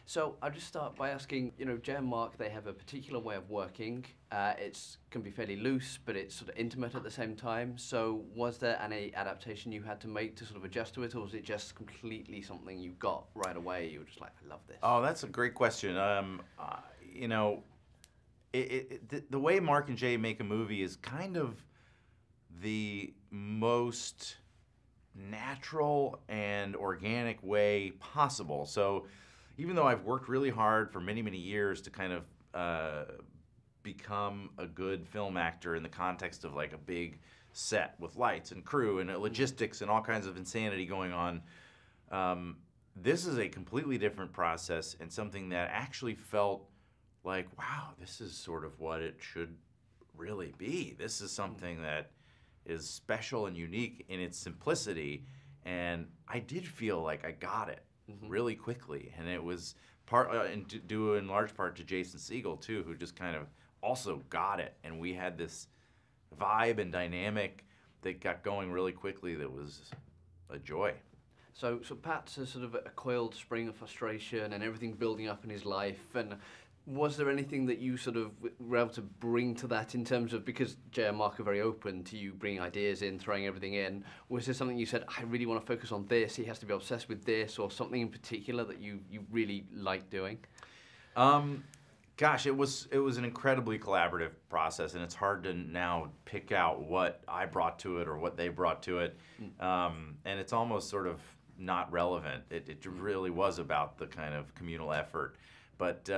So I'll just start by asking, Jay and Mark, they have a particular way of working. It can be fairly loose, but it's sort of intimate at the same time. So was there any adaptation you had to make to sort of adjust to it, or was it just completely something you got right away? You were just like, I love this. Oh, that's a great question. You know, the way Mark and Jay make a movie is kind of the most natural and organic way possible. So even though I've worked really hard for many, many years to kind of become a good film actor in the context of like a big set with lights and crew and logistics and all kinds of insanity going on, this is a completely different process and something that actually felt like, wow, this is sort of what it should really be. This is something that is special and unique in its simplicity, and I did feel like I got it really quickly, and it was due in large part to Jason Segel too, who just kind of also got it, and we had this vibe and dynamic that got going really quickly that was a joy. So Pat's a sort of a coiled spring of frustration and everything building up in his life, and was there anything that you sort of were able to bring to that in terms of, because Jay and Mark are very open to you bringing ideas in, throwing everything in, was there something you said, I really want to focus on this, he has to be obsessed with this, or something in particular that you really like doing? Gosh, it was an incredibly collaborative process, and it's hard to now pick out what I brought to it or what they brought to it, and it's almost sort of not relevant. It really was about the kind of communal effort, but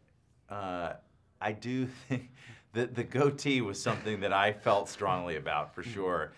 I do think that the goatee was something that I felt strongly about for sure,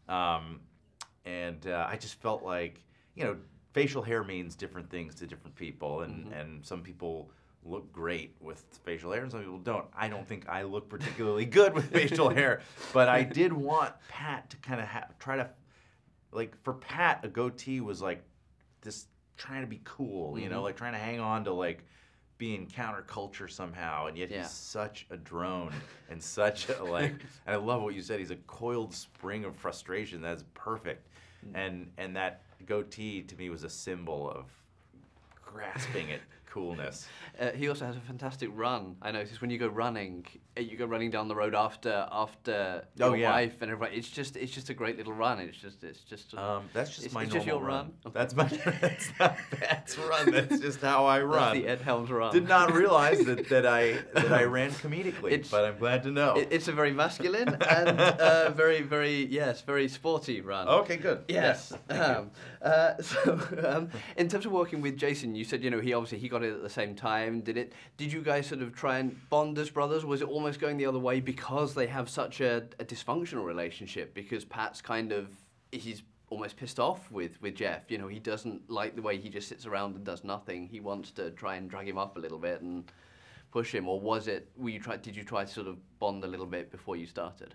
and I just felt like, facial hair means different things to different people, and some people look great with facial hair and some people don't. I don't think I look particularly good with facial hair, but I did want Pat to kind of try to, like, for Pat, a goatee was like this trying to be cool, like trying to hang on to like being counterculture somehow, and yet he's such a drone and such a like, and I love what you said, he's a coiled spring of frustration. That's perfect. And that goatee to me was a symbol of grasping at coolness. He also has a fantastic run. I noticed when you go running down the road after your wife and everybody. It's just a great little run. It's just that's just my normal just your run. That's not Pat's run. That's just how I run. That's the Ed Helms run. Did not realize that I ran comedically, but I'm glad to know. It's a very masculine and very sporty run. Okay, good. Yes. Thank you. In terms of working with Jason, you said he got it at the same time. Did you guys sort of try and bond as brothers? Was it almost going the other way because they have such a dysfunctional relationship? Because Pat's he's almost pissed off with Jeff. He doesn't like the way he just sits around and does nothing. He wants to try and drag him up a little bit and push him. Or did you try to sort of bond a little bit before you started?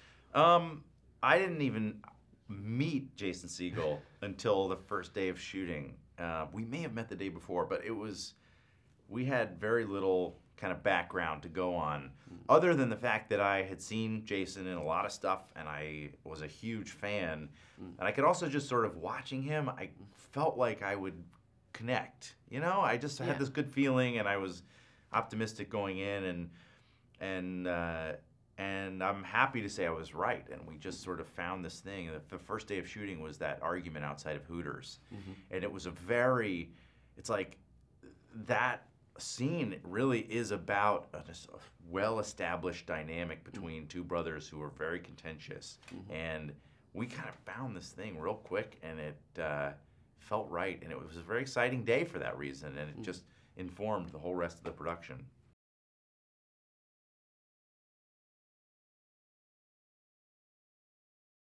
I didn't even meet Jason Segel until the first day of shooting. We may have met the day before, but we had very little kind of background to go on, other than the fact that I had seen Jason in a lot of stuff and I was a huge fan. And I could also just sort of watching him, I felt like I would connect. I just had this good feeling, and I was optimistic going in, and I'm happy to say I was right, and we just sort of found this thing. And the first day of shooting was that argument outside of Hooters, and it was it's like that scene really is about a well-established dynamic between two brothers who are very contentious, and we kind of found this thing real quick, and it felt right, and it was a very exciting day for that reason, and it just informed the whole rest of the production.